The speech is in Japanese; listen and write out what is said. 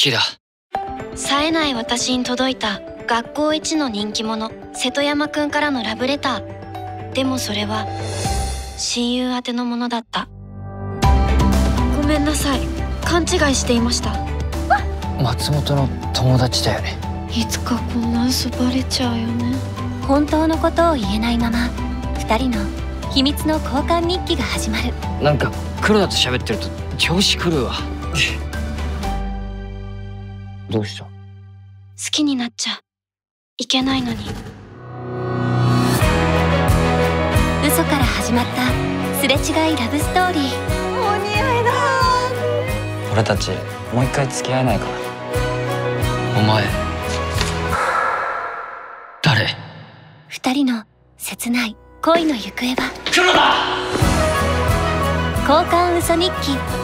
きだ。 冴えない私に届いた学校一の人気者瀬戸山くんからのラブレター。でもそれは親友宛てのものだった。ごめんなさい、勘違いしていました。 松本の友達だよね。 いつかこんな嘘バレちゃうよね。 本当のことを言えないまま2人の秘密の交換日記が始まる。 なんか黒田と喋ってると調子狂うわ。どうした？ 好きになっちゃいけないのに。 嘘から始まったすれ違いラブストーリー。 お似合いだ。 俺たちもう一回付き合えないかな。お前誰 2人の切ない恋の行方は。 黒田！ 交換嘘日記。